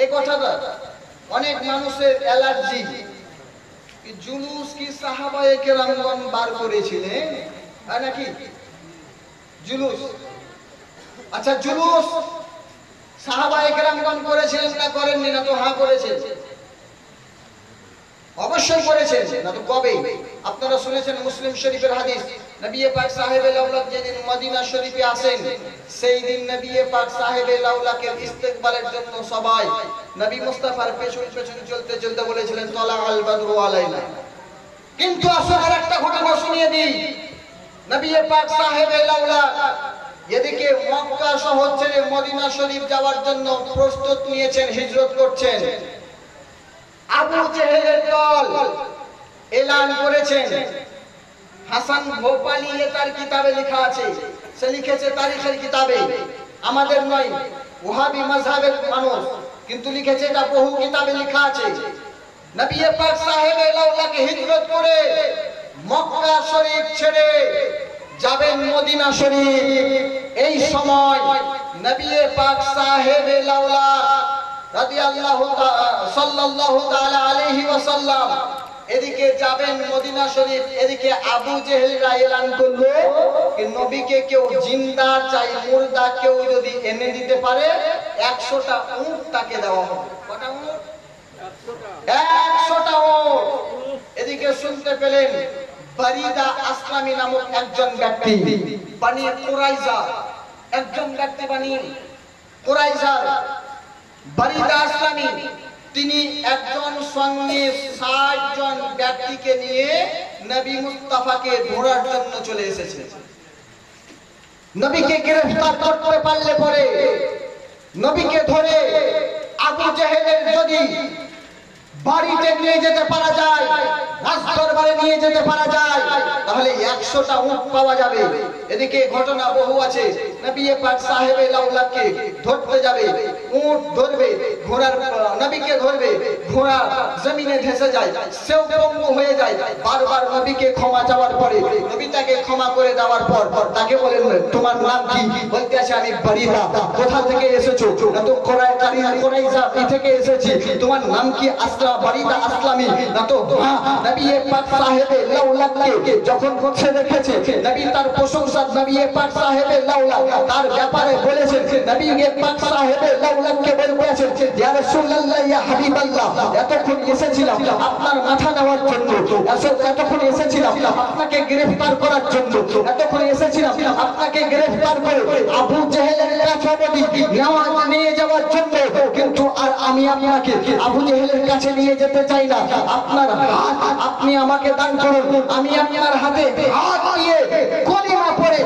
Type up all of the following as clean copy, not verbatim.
এই কথাটা অনেক মানুষের অ্যালার্জি। জুলুস কি সাহাবায়ে কেরামগণ বার করেছিলেন নাকি জুলুস? আচ্ছা, জুলুস সাহাবায়ে কেরামগণ করেছিলেন না করেননি? না তো হ্যাঁ করেছেন, অবশ্যই করেছেন। না তো কবে? আপনারা শুনেছেন মুসলিম শরীফের হাদিস, নবী পাক সাহেবে লাউলাক যেদিন মদিনা শরীফে আসেন সেই দিন নবী পাক সাহেবে লাউলাকের ইস্তেকবালের জন্য সবাই নবী মুস্তাফার পেছন পেছন চলতে চলতে বলেছিলেন তলা আল বদরু আলাইনা। কিন্তু আসলে আরেকটা ঘটনা শুনিয়ে দিই, নবী পাক সাহেবে লাউলাক এদিকে মক্কা শহর ছেড়ে মদিনা শরীফ যাওয়ার জন্য প্রস্তুত নিয়েছেন, হিজরত করছেন। আবু জেহেলের দল এলান করেছেন। হাসান ভোপালী তার কিতাবে লেখা আছে, সে লিখেছে তারিখের কিতাবে, আমাদের নয়, ওহাবি মাযহাবের মানুষ, কিন্তু লিখেছে এটা বহু কিতাবে লেখা আছে। নবী পাক সাহেবে লাউলাকে হিজরত করে মক্কা শরীফ ছেড়ে যাবেন মদিনা শরীফ। এই সময় নবী পাক সাহেবে লাউলা রাদিয়াল্লাহু তাআলা সাল্লাল্লাহু তাআলা আলাইহি ওয়াসাল্লাম এদিকে যাবেন মদিনা শরীফ, এদিকে আবু জেহেলরা এলান করলো যে নবীকে কেউ জিন্দা চাই মুর্দা কেউ যদি এনে দিতে পারে 100টা উট তাকে দেওয়া হবে। কটা উট? 100টা উট। এদিকে শুনতে পেলেন বারিদা আসলামী নামক একজন ব্যক্তি, বনি কুরাইজা, একজন ব্যক্তি বনি কুরাইজা বারিদা আসলামী, তিনি একজন সঙ্গে 60 জন ব্যক্তিকে নিয়ে নবী মুস্তাফাকে ধরার জন্য চলে এসেছেন। নবীকে গ্রেফতার করতে পারলে পরে নবীকে ধরে আবু জেহেলের যদি বাড়িতে নিয়ে যেতে পারা যায়, রাজদরবারে নিয়ে যেতে পারা যায়, তাহলে 100টা উট পাওয়া যাবে। এদিকে ঘটনা বহু আছে, নবী পাক সাহেবে লাউলাকে ধরতে যাবে, উট ধরবে, ঘোড়ার নবীকে ধরবে, ঘোড়া জমিনে ধেসে যায়, সেও পঙ্গু হয়ে যায়। বারবার নবীকে ক্ষমা চাওয়ার পরে নবী তাকে ক্ষমা করে দেওয়ার পর তাকে বলেন তোমার নাম কি? বলতে আছে আমি বারিদা। কোথা থেকে এসেছো? না তো কুরাইজা থেকে এসেছি। তোমার নাম কি? আসলাম, বারিদা আসলামী। না তো নবী পাক সাহেবে লাউলাকে যখন করছে দেখেছে, নবী তার প্রশংসা নবী পাক সাহেবে লাউলা তার ব্যাপারে বলেছেন। নবী পাক সাহেবে লাউলাকে বলেছেন ইয়া রাসূলুল্লাহ ইয়া হাবিবাল্লাহ, এতক্ষণ এসেছিলাম আপনার মাথা নেওয়ার জন্য, এতক্ষণ এসেছিলাম আপনাকে গ্রেফতার করার জন্য, এতক্ষণ এসেছিলাম আপনাকে গ্রেফতার করে আবু জেহেলের কাছে নিয়ে যাওয়ার জন্য, কিন্তু আর আমি আপনাকে আবু জেহেলের কাছে নিয়ে যেতে চাই না। আপনার হাত আপনি আমাকে দান করুন, আমি আপনার হাতে হাত দিয়ে কলিমা পড়ে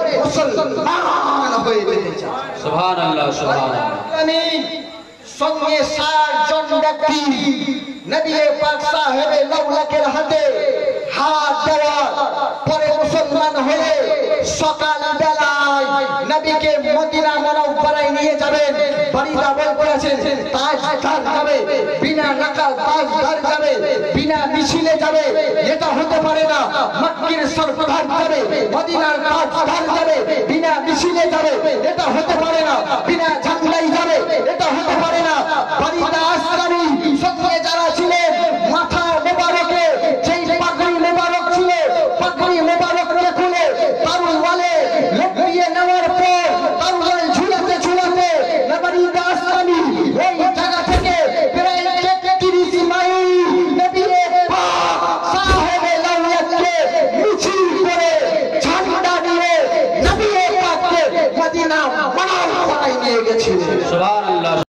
মুসলমান হয়ে যেতে চাই। সুবহানাল্লাহ, সুবহানাল্লাহ। আমিন। সঙ্গে 60 জন ব্যক্তি নবী পাক সাহেবে লাউলাকের হাতে হাত দেওয়ার পরে মুসলমান হয়ে সকাল বেলায় নবীকে মদিনা মুনাওয়ারায় নিয়ে যাবেন। বারিদা বলতেছেন তাজদার যাবে, বিনা নাকাল তাজদার যাবে, বিনা মিছিলে যাবে, এটা হতে পারে না। মক্কির সরদার যাবে, মদিনার তাজদার যাবে, বিনা মিছিলে যাবে, এটা হতে পারে না। বিনা ঝান্ডাই যাবে, এটা হতে পারে না। বারিদা আসলামী সঙ্গে যারা ছিলেন, মাথা মোবারকে যেই পাগড়ি মোবারক ছিল, পাগড়ি মোবারককে খুলে তারুল ওয়ালে লুকিয়ে নেওয়ার পর তারুল ঝুলাতে ঝুলাতে বারিদা আসলামী ওই জায়গা থেকে প্রায় 33 মাইল নবী পাক সাহেবে লাউলাকে মিছিল করে ঝান্ডা নিয়ে নবী পাককে মদিনা মুনাওয়ারায় নিয়ে গেছিলেন। সুবহানাল্লাহ।